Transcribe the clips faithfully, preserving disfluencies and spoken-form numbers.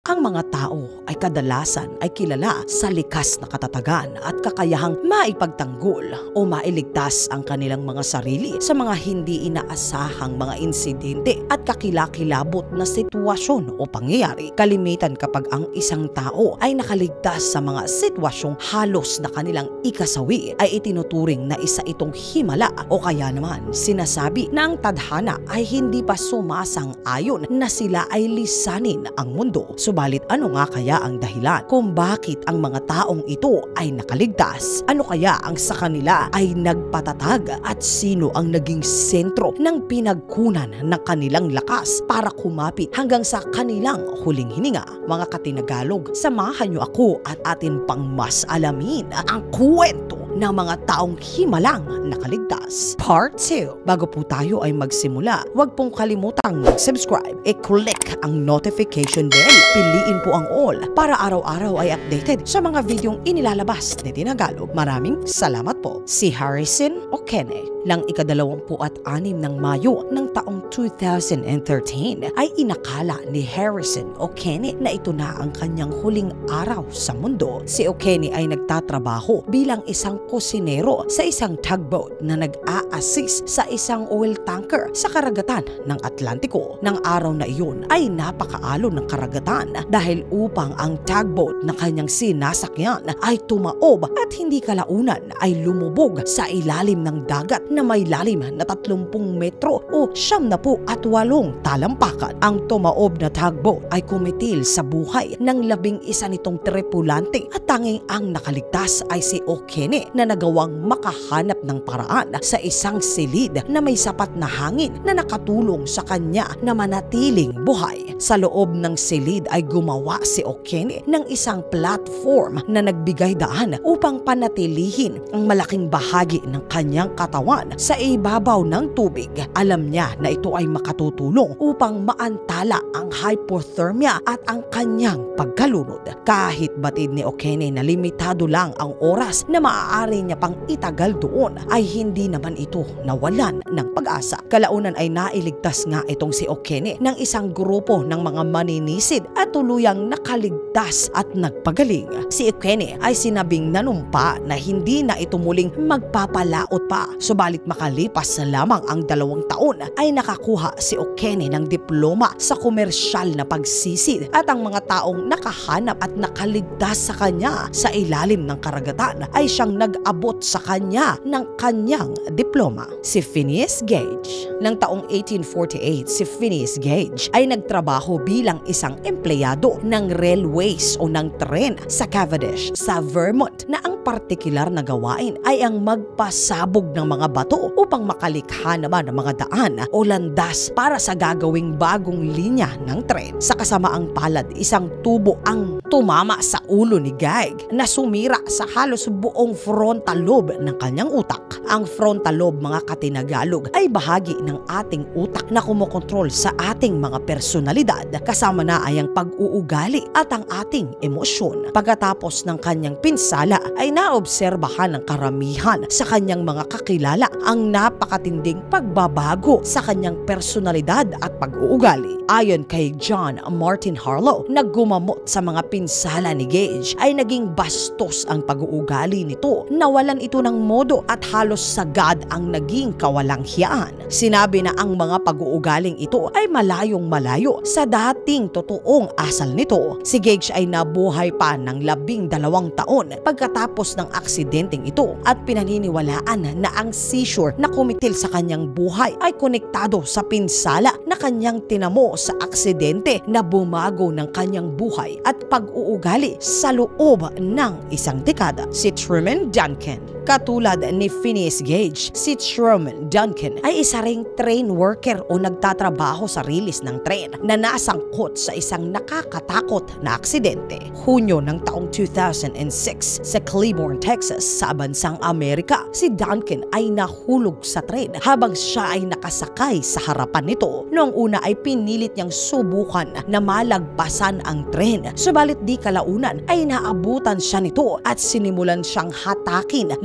Ang mga tao ay kadalasan ay kilala sa likas na katatagan at kakayahang maipagtanggol o mailigtas ang kanilang mga sarili sa mga hindi inaasahang mga insidente at kakilakilabot na sitwasyon o pangyayari. Kalimitan kapag ang isang tao ay nakaligtas sa mga sitwasyong halos na kanilang ikasawi ay itinuturing na isa itong himala o kaya naman sinasabi na ang tadhana ay hindi pa sumasang-ayon na sila ay lisanin ang mundo. Subalit ano nga kaya ang dahilan kung bakit ang mga taong ito ay nakaligtas? Ano kaya ang sa kanila ay nagpatatag at sino ang naging sentro ng pinagkunan ng kanilang lakas para kumapit hanggang sa kanilang huling hininga? Mga katinagalog, samahan niyo ako at atin pang mas alamin ang kwento ng mga taong himalang nakaligtas. Part two. Bago po tayo ay magsimula, huwag pong kalimutang mag-subscribe, i-click ang notification bell, piliin po ang all para araw-araw ay updated sa mga videong inilalabas ni Tinagalog. Maraming salamat po. Si Harrison Okene lang ikadalawampu at anim ng Mayo ng taong two thousand thirteen ay inakala ni Harrison Okene na ito na ang kanyang huling araw sa mundo. Si Okene ay nagtatrabaho bilang isang kusinero sa isang tugboat na nag-a-assist sa isang oil tanker sa karagatan ng Atlantiko. Nang araw na iyon ay napakaalon ng karagatan dahil upang ang tugboat na kanyang sinasakyan ay tumaob at hindi kalaunan ay lumubog sa ilalim ng dagat na may lalim na tatlumpung metro o siyam na po at walong talampakan. Ang tumaob na tugboat ay kumitil sa buhay ng labing isa nitong tripulante at tanging ang nakaligtas ay si Okene na nagawang makahanap ng paraan sa isang silid na may sapat na hangin na nakatulong sa kanya na manatiling buhay. Sa loob ng silid ay gumawa si Okene ng isang platform na nagbigay daan upang panatilihin ang malaking bahagi ng kanyang katawan sa ibabaw ng tubig. Alam niya na ito ay makatutulong upang maantala ang hypothermia at ang kanyang pagkalunod. Kahit batid ni Okene na limitado lang ang oras na maaari niya pang itagal doon, ay hindi naman ito nawalan ng pag-asa. Kalaunan ay nailigtas nga itong si Okene ng isang grupo ng mga maninisid at tuluyang nakaligtas at nagpagaling. Si Okene ay sinabing nanumpa na hindi na ito muling magpapalaot pa. Subalit makalipas na lamang ang dalawang taon ay nakakuha si Okene ng diploma sa komersyal na pagsisid at ang mga taong nakahanap at nakaligtas sa kanya sa ilalim ng karagatan ay siyang nag-abot sa kanya ng kanyang diploma. Si Phineas Gage. Ng taong eighteen forty-eight, si Phineas Gage ay nagtrabaho bilang isang empleyado ng railways o ng tren sa Cavendish sa Vermont na ang partikular na gawain ay ang magpasabog ng mga bato upang makalikha naman ng mga daan o landas para sa gagawing bagong linya ng tren. Sa kasamaang palad, isang tubo ang tumama sa ulo ni Gage na sumira sa halos buong frontal lobe ng kanyang utak. Ang frontal lobe, mga katinagalog, ay bahagi ng ating utak na kumokontrol sa ating mga personalidad, kasama na ay ang pag-uugali at ang ating emosyon. Pagkatapos ng kanyang pinsala ay naobserbahan ng karamihan sa kanyang mga kakilala ang napakatinding pagbabago sa kanyang personalidad at pag-uugali. Ayon kay John Martin Harlow na gumamot sa mga pinsala ni Gage ay naging bastos ang pag-uugali nito, nawalan ito ng modo at halos sagad ang naging kawalanghiyaan. Sinabi na ang mga pag-uugaling ito ay malayong malayo sa dating totoong asal nito. Si Gage ay nabuhay pa ng labing dalawang taon pagkatapos ng aksidenteng ito at pinaniniwalaan na ang seizure na kumitil sa kanyang buhay ay konektado sa pinsala na kanyang tinamo sa aksidente na bumago ng kanyang buhay at pag-uugali sa loob ng isang dekada. Si Truman Duncan. Katulad ni Phineas Gage, si Truman Duncan ay isa ring train worker o nagtatrabaho sa rilis ng tren na nasangkot sa isang nakakatakot na aksidente. Hunyo ng taong two thousand six sa Cleburne, Texas sa bansang Amerika, si Duncan ay nahulog sa tren habang siya ay nakasakay sa harapan nito. Noong una ay pinilit niyang subukan na malagpasan ang tren, subalit di kalaunan ay naabutan siya nito at sinimulan siyang hatakin ng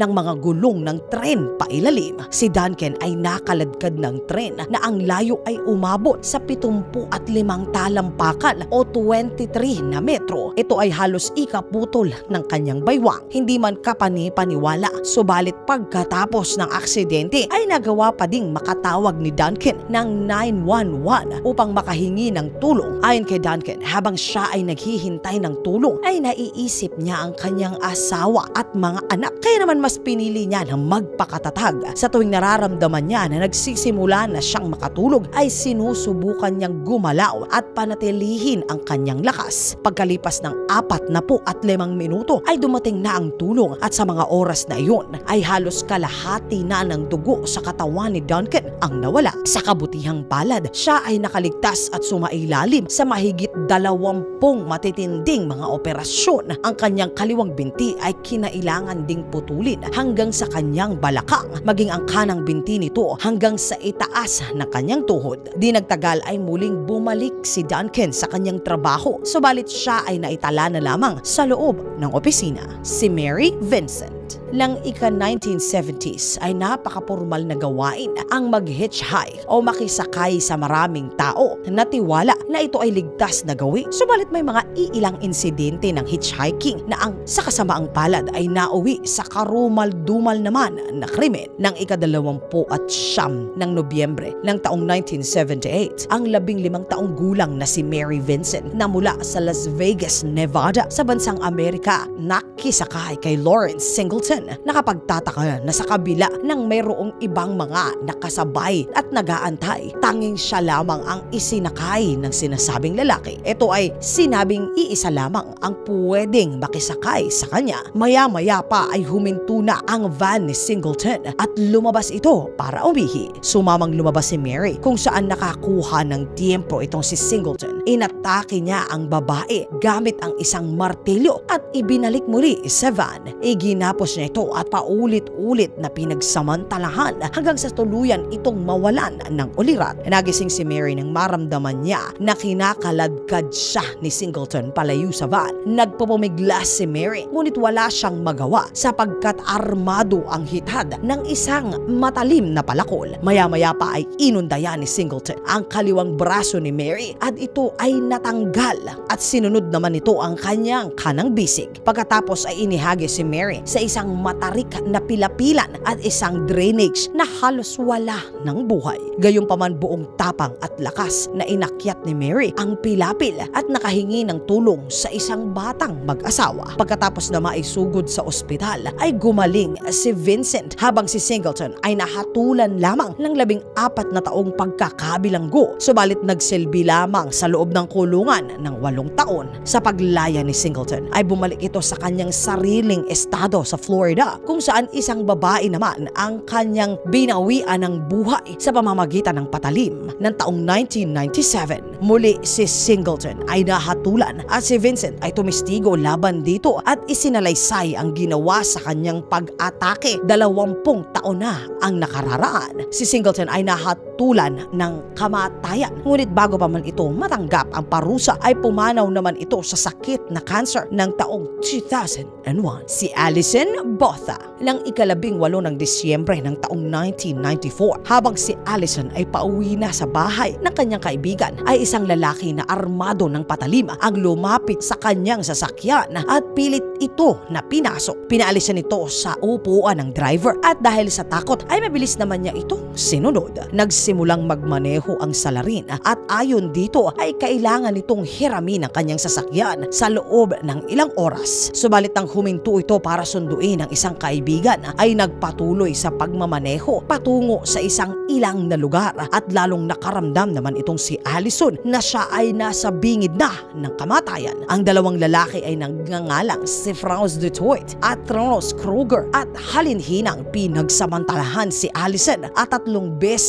ng mga gulong ng tren pailalim. Si Duncan ay nakaladkad ng tren na ang layo ay umabot sa pitungpu at limang talampakan o twenty-three na metro. Ito ay halos ikaputol ng kanyang baywang. Hindi man kapani-paniwala, subalit pagkatapos ng aksidente ay nagawa pa ding makatawag ni Duncan ng nine one one upang makahingi ng tulong. Ayon kay Duncan, habang siya ay naghihintay ng tulong ay naiisip niya ang kanyang asawa at mga anak. Kaya naman mas pinili niya na magpakatatag. Sa tuwing nararamdaman niya na nagsisimula na siyang makatulog ay sinusubukan niyang gumalaw at panatilihin ang kanyang lakas. Pagkalipas ng apat na po at limang minuto ay dumating na ang tulong at sa mga oras na iyon ay halos kalahati na ng dugo sa katawan ni Duncan ang nawala. Sa kabutihang palad, siya ay nakaligtas at sumailalim sa mahigit dalawampung matitinding mga operasyon. Ang kanyang kaliwang binti ay kinailangan ding putulin hanggang sa kanyang balakang, maging ang kanang binti nito hanggang sa itaas ng kanyang tuhod. Di nagtagal ay muling bumalik si Duncan sa kanyang trabaho, subalit siya ay naitala na lamang sa loob ng opisina. Si Mary Vincent lang ika nineteen seventies ay napakapormal na gawain ang mag-hitchhike o makisakay sa maraming tao. Natiwala na ito ay ligtas na gawi, subalit may mga iilang insidente ng hitchhiking na ang sa kasamaang palad ay nauwi sa karumal-dumal naman na krimen. Nang ikadalawampu at siyam ng Nobyembre ng taong nineteen seventy-eight, ang labing limang taong gulang na si Mary Vincent na mula sa Las Vegas, Nevada sa bansang Amerika nakisakay kay Lawrence Singleton. Nakapagtataka na sa kabila ng mayroong ibang mga nakasabay at nagaantay, tanging siya lamang ang isinakay ng sinasabing lalaki. Ito ay sinabing iisa lamang ang pwedeng makisakay sa kanya. Maya-maya pa ay huminto na ang van ni Singleton at lumabas ito para umihi. Sumamang lumabas si Mary kung saan nakakuha ng tiempo itong si Singleton. Inatake niya ang babae gamit ang isang martilyo at ibinalik muli sa van. Iginapos niya ito at paulit-ulit na pinagsamantalahan hanggang sa tuluyan itong mawalan ng ulirat. Nagising si Mary nang maramdaman niya na kinakaladkad siya ni Singleton palayo sa van. Nagpupumiglas si Mary ngunit wala siyang magawa sapagkat armado ang hitad ng isang matalim na palakol. Maya-maya pa ay inundayan ni Singleton ang kaliwang braso ni Mary at ito ay natanggal at sinunod naman ito ang kanyang kanang bisig. Pagkatapos ay inihagi si Mary sa isang matarik na pilapilan at isang drainage na halos wala ng buhay. Gayunpaman buong tapang at lakas na inakyat ni Mary ang pilapil at nakahingi ng tulong sa isang batang mag-asawa. Pagkatapos na maisugod sa ospital ay gumaling si Vincent habang si Singleton ay nahatulan lamang ng labing apat na taong pagkakabilanggo, subalit nagsilbi lamang sa loob ng kulungan ng walong taon. Sa paglaya ni Singleton ay bumalik ito sa kanyang sariling estado sa Florida kung saan isang babae naman ang kanyang binawian ng buhay sa pamamagitan ng patalim. Ng taong nineteen ninety-seven, muli si Singleton ay nahatulan at si Vincent ay tumistigo laban dito at isinalaysay ang ginawa sa kanyang pag-atake. Dalawampung taon na ang nakararaan. Si Singleton ay nahatulan ng kamatayan, ngunit bago pa man ito matanggap ang parusa ay pumanaw naman ito sa sakit na cancer ng taong two thousand one. Si Allison Botha lang ikalabing walo ng Disyembre ng taong nineteen ninety-four. Habang si Allison ay pauwi na sa bahay ng kanyang kaibigan ay isang lalaki na armado ng patalim ang lumapit sa kanyang sasakyan at pilit ito na pinasok. Pinaalis niya nito sa upuan ng driver at dahil sa takot ay mabilis naman niya itong sinunod. Nagsimulang magmaneho ang salarin at ayon dito ay kailangan nitong hiramin ang kanyang sasakyan sa loob ng ilang oras. Subalit nang huminto ito para sunduin ang isang kaibigan ay nagpatuloy sa pagmamaneho patungo sa isang ilang na lugar at lalong nakaramdam naman itong si Allison na siya ay nasa bingid na ng kamatayan. Ang dalawang lalaki ay nagngangalang si Franz Dutoit at Tronos Kruger at halinhinang pinagsamantalahan si Allison at tatlong beses na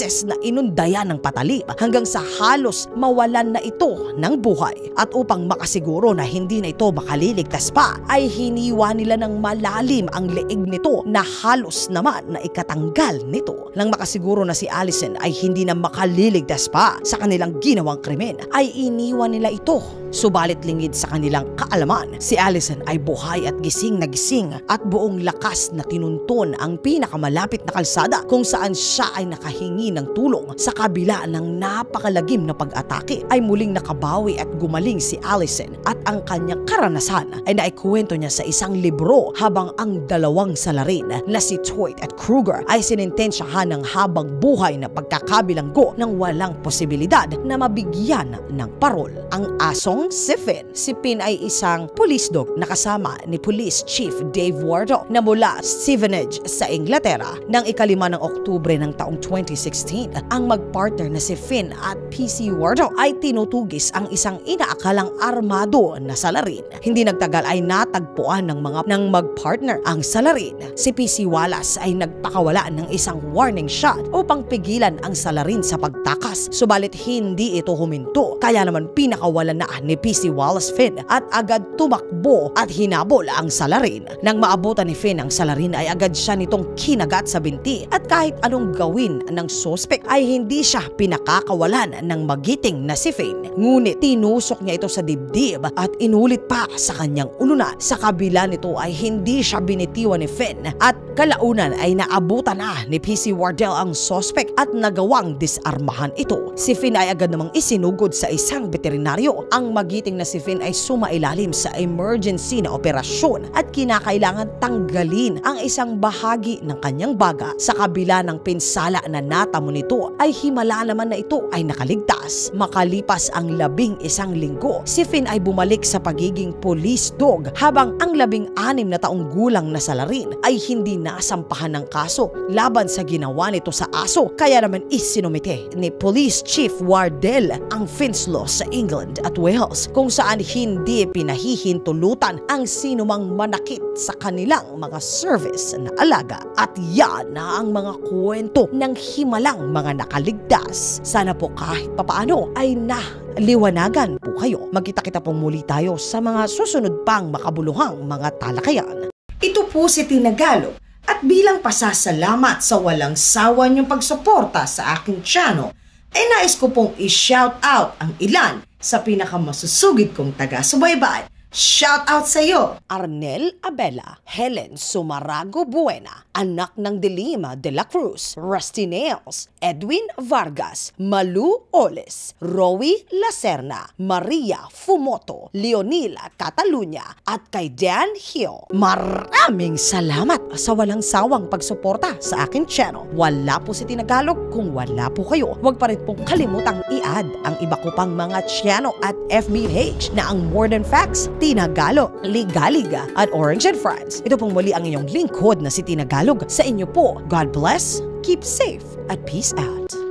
inundayan ng patalim hanggang sa halos mawalan na ito ng buhay. At upang makasiguro na hindi na ito makaliligtas pa, ay hiniwa nila ng malalim ang leeg nito na halos naman na ikatanggal nito. Nang makasiguro na si Allison ay hindi na makaliligtas pa sa kanilang ginawang krimen, ay iniwan nila ito. Subalit lingid sa kanilang kaalaman, si Allison ay buhay at gising na gising at buong lakas na tinuntun ang pinakamalapit na kalsada kung saan siya ay nakahingi ng tulong. Sa kabila ng napakalagim na pag-atake ay muling nakabawi at gumaling si Allison at ang kanyang karanasan ay naikwento niya sa isang libro, habang ang dalawang salarin na si Toit at Kruger ay sinintensyahan ng habang buhay na pagkakabilanggo ng walang posibilidad na mabigyan ng parol. Ang asong si Finn. Si Finn ay isang police dog na kasama ni Police Chief Dave Wardo na mula Stevenage sa Inglaterra. Nang ikalima ng Oktubre ng taong twenty sixteen, ang magpartner na si Finn at P C Wardo ay tinutugis ang isang inaakalang armado na salarin. Hindi nagtagal ay natagpuan ng mga ng magpartner ang salarin. Si P C Wallace ay nagpakawala ng isang warning shot upang pigilan ang salarin sa pagtakas. Subalit hindi ito huminto, kaya naman pinakawalan na ni P C Wallace Finn at agad tumakbo at hinabol ang salarin. Nang maabutan ni Finn ang salarin ay agad siya nitong kinagat sa binti at kahit anong gawin ng suspect ay hindi siya pinakakawalan ng magiting na si Finn. Ngunit tinusok niya ito sa dibdib at inulit pa sa kanyang ulunan. Sa kabila nito ay hindi siya binitiwan ni Finn at kalaunan ay naabutan na ni P C Wardell ang suspect at nagawang disarmahan ito. Si Finn ay agad namang isinugod sa isang veterinaryo. Ang magiting na si Finn ay sumailalim sa emergency na operasyon at kinakailangan tanggalin ang isang bahagi ng kanyang baga. Sa kabila ng pinsala na natamo nito ay himala naman na ito ay nakaligtas. Makalipas ang labing isang linggo, si Finn ay bumalik sa pagiging police dog, habang ang labing anim na taong gulang na salarin ay hindi nasampahan ng kaso laban sa ginawa nito sa aso. Kaya naman isinumite ni Police Chief Wardell ang Finn's Law sa England at Wales, kung saan hindi pinahihintulutan ang sinumang manakit sa kanilang mga service na alaga. At yan na ang mga kwento ng himalang mga nakaligtas. Sana po kahit papaano ay naliwanagan po kayo. Magkita-kita pong muli tayo sa mga susunod pang makabuluhang mga talakayan. Ito po si Tinagalog, at bilang pasasalamat sa walang sawa niyong pagsuporta sa aking channel, ay nais ko pong i-shout out ang ilan sa pinakamasusugid kong taga-subaybay. Shout out sa iyo! Arnel Abela, Helen Sumarago Buena, Anak ng Delima de la Cruz, Rusty Nails, Edwin Vargas, Malu Oles, Rowie Lacerna, Maria Fumoto, Leonila Catalunya, at kay Dan Hill. Maraming salamat sa walang sawang pagsuporta sa aking channel. Wala po si Tinagalog kung wala po kayo. Huwag pa rin pong kalimutang i-add ang iba ko pang mga channel at F B page na ang More Than Facts, Tinagalog, Liga-Liga, at Orange and Friends. Ito pong muli ang inyong lingkod na si Tinagalog. Sa inyo po, God bless, keep safe, at peace out.